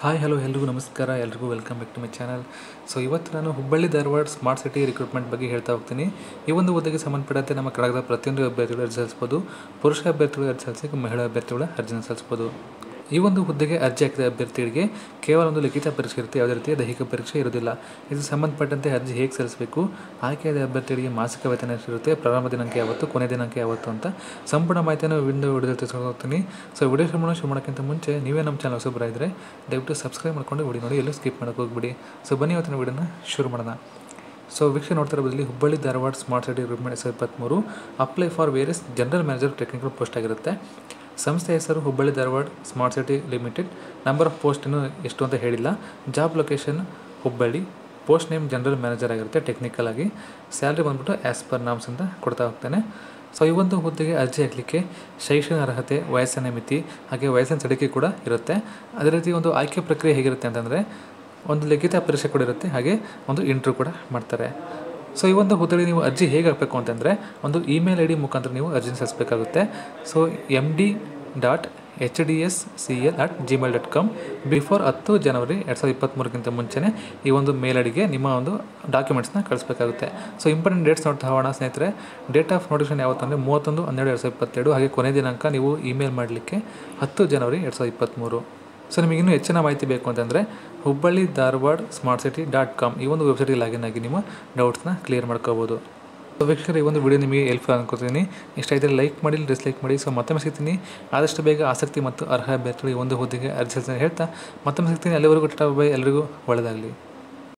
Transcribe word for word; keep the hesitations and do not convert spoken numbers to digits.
Hi hello ಎಲ್ರಿಗೂ ನಮಸ್ಕಾರ, ಎಲ್ರಿಗೂ welcome back to my channel. So ಇವತ್ತು ನಾನು Hubballi Dharwad smart city recruitment ಬಗ್ಗೆ ಹೇಳ್ತಾ ಹೋಗ್ತೀನಿ. ಈ ಒಂದು ಹುದ್ದೆಗೆ ಸಂಬಂಧಪಟ್ಟಂತೆ ನಮ್ಮ ಕನ್ನಡದ ಪ್ರತಿಯೊಂದು ಅಭ್ಯರ್ಥಿಗಳು ಅರ್ಜಿ ಸಲ್ಲಿಸಬಹುದು. ಪುರುಷ ಅಭ್ಯರ್ಥಿಗಳು ಅರ್ಜಿ ಸಲ್ಲಿಸಿ, ಮಹಿಳಾ ಅಭ್ಯರ್ಥಿಗಳು ಅರ್ಜಿನ ಸಲ್ಲಿಸಬಹುದು. ಈ ಒಂದು ಹುದ್ದೆಗೆ ಅರ್ಜಿ ಹಾಕಿದ ಅಭ್ಯರ್ಥಿಗಳಿಗೆ ಕೇವಲ ಒಂದು ಲಿಖಿತ ಪರೀಕ್ಷೆ ಇರುತ್ತೆ, ಯಾವುದೇ ರೀತಿಯ ದೈಹಿಕ ಪರೀಕ್ಷೆ ಇರೋದಿಲ್ಲ. ಇದಕ್ಕೆ ಸಂಬಂಧಪಟ್ಟಂತೆ ಅರ್ಜಿ ಹೇಗೆ ಸಲ್ಲಿಸಬೇಕು, ಆಯ್ಕೆಯಾದ ಅಭ್ಯರ್ಥಿಗಳಿಗೆ ಮಾಸಿಕ ವೇತನ ಎಷ್ಟಿರುತ್ತೆ, ಪ್ರಾರಂಭ ದಿನಾಂಕ ಯಾವತ್ತು, ಕೊನೆ ದಿನಾಂಕ ಯಾವತ್ತು ಅಂತ ಸಂಪೂರ್ಣ ಮಾಹಿತಿಯನ್ನು ವಿಡಿಯೋ ವಿಡಿಯೋ ತಿಳಿಸ್ಕೊಂಡು ಹೋಗ್ತೀನಿ. ಸೊ ವಿಡಿಯೋ ಶುರು ಶುರು ಮಾಡೋಕ್ಕಿಂತ ಮುಂಚೆ ನೀವೇ ನಮ್ಮ ಚಾನಲ್ ಹೊಸಬರಾಗಿದ್ದರೆ ದಯವಿಟ್ಟು ಸಬ್ಸ್ಕ್ರೈಬ್ ಮಾಡ್ಕೊಂಡು ವಿಡಿಯೋ ನೋಡಿ, ಎಲ್ಲೂ ಸ್ಕಿಪ್ ಮಾಡೋಕೆ ಹೋಗ್ಬಿಡಿ. ಸೊ ಬನ್ನಿ ಇವತ್ತಿನ ವಿಡಿಯೋನ ಶುರು ಮಾಡೋಣ. ಸೊ ವೀಕ್ಷಣೆ ನೋಡ್ತಾ ಇರೋದ್ರಲ್ಲಿ Hubballi Dharwad smart city recruitment ಎರಡು ಸಾವಿರದ ಇಪ್ಪತ್ತ್ಮೂರು apply for various general manager technical post ಆಗಿರುತ್ತೆ. ಸಂಸ್ಥೆ ಹೆಸರು Hubballi Dharwad smart city limited. Number of post ಇನ್ನೂ ಎಷ್ಟು ಅಂತ ಹೇಳಿಲ್ಲ. Job location Hubballi. Post name general manager ಆಗಿರುತ್ತೆ ಟೆಕ್ನಿಕಲ್ ಆಗಿ. ಸ್ಯಾಲ್ರಿ ಬಂದ್ಬಿಟ್ಟು ಆ್ಯಸ್ ಪರ್ ನಾಮ್ಸ್ ಅಂತ ಕೊಡ್ತಾ ಹೋಗ್ತಾನೆ. ಸೊ ಈ ಒಂದು ಹುದ್ದೆಗೆ ಅರ್ಜಿ ಹಾಕಲಿಕ್ಕೆ ಶೈಕ್ಷಣಿಕ ಅರ್ಹತೆ, ವಯಸ್ಸಿನ ಮಿತಿ ಹಾಗೆ ವಯಸ್ಸಿನ ಸಡಿಕೆ ಕೂಡ ಇರುತ್ತೆ. ಅದೇ ರೀತಿ ಒಂದು ಆಯ್ಕೆ ಪ್ರಕ್ರಿಯೆ ಹೇಗಿರುತ್ತೆ ಅಂತಂದರೆ ಒಂದು ಲಿಖಿತ ಪರೀಕ್ಷೆ ಕೂಡ ಇರುತ್ತೆ, ಹಾಗೆ ಒಂದು ಇಂಟರ್ವ್ಯೂ ಕೂಡ ಮಾಡ್ತಾರೆ. ಸೊ ಈ ಒಂದು ಹುದ್ದೆಗೆ ನೀವು ಅರ್ಜಿ ಹೇಗೆ ಹಾಕಬೇಕು ಅಂತಂದರೆ ಒಂದು ಇಮೇಲ್ ಐ ಡಿ ಮುಖಾಂತರ ನೀವು ಅರ್ಜಿನ ಸಲ್ಲಿಸಬೇಕಾಗುತ್ತೆ. So M D dot H D S C L at Gmail dot com before ಹತ್ತು ಜನವರಿ ಎರಡು ಸಾವಿರದ ಇಪ್ಪತ್ತ್ಮೂರಕ್ಕಿಂತ ಮುಂಚೆನೇ ಈ ಒಂದು ಮೇಲ್ ಐಡಿಗೆ ನಿಮ್ಮ ಒಂದು ಡಾಕ್ಯುಮೆಂಟ್ಸ್ನ ಕಳಿಸ್ಬೇಕಾಗುತ್ತೆ. ಸೊ ಇಂಪಾರ್ಟೆಂಟ್ ಡೇಟ್ಸ್ ನೋಡ್ತಾ ಹೋಗೋಣ ಸ್ನೇಹಿತರೆ. ಡೇಟ್ ಆಫ್ ನೋಟಿಫಿಕೇಶನ್ ಯಾವತ್ತಂದರೆ ಮೂವತ್ತೊಂದು ಹನ್ನೆರಡು ಎರಡು ಸಾವಿರದ ಇಪ್ಪತ್ತೆರಡು, ಹಾಗೆ ಕೊನೆ ದಿನಾಂಕ ನೀವು ಇಮೇಲ್ ಮಾಡಲಿಕ್ಕೆ ಹತ್ತು ಜನವರಿ ಎರಡು ಸಾವಿರದ ಇಪ್ಪತ್ತ್ಮೂರು. ಸೊ ನಿಮಗೆ ಇನ್ನೂ ಹೆಚ್ಚಿನ ಮಾಹಿತಿ ಬೇಕು ಅಂತಂದರೆ Hubballi Dharwad smart city dot com ಈ ಒಂದು ವೆಬ್ಸೈಟಿಗೆ ಲಾಗಿನ್ ಆಗಿ ನಿಮ್ಮ ಡೌಟ್ಸ್ನ ಕ್ಲಿಯರ್ ಮಾಡ್ಕೋಬೋದು. ಸೊ ವೀಕ್ಷಕರೇ, ಈ ಒಂದು ವಿಡಿಯೋ ನಿಮಗೆ ಹೆಲ್ಪ್ಫುಲ್ ಅನ್ಕೋತೀನಿ. ಇಷ್ಟ ಇದ್ದರೆ ಲೈಕ್ ಮಾಡಿ, ಡಿಸ್ಲೈಕ್ ಮಾಡಿ. ಸೊ ಮತ್ತೊಮ್ಮೆ ಸಿಗ್ತೀನಿ ಆದಷ್ಟು ಬೇಗ ಆಸಕ್ತಿ ಮತ್ತು ಅರ್ಹ ಅಭ್ಯರ್ಥಿಗಳು ಈ ಒಂದು ಹುದ್ದೆಗೆ ಅರ್ಜಿ ಹೇಳ್ತಾ ಮತ್ತೊಮ್ಮೆ ಸಿಗ್ತೀನಿ. ಅಲ್ಲಿವರೆಗೂ ಟಾಟಾ ಬೈ, ಎಲ್ಲರಿಗೂ ಒಳ್ಳೆಯದಾಗಲಿ.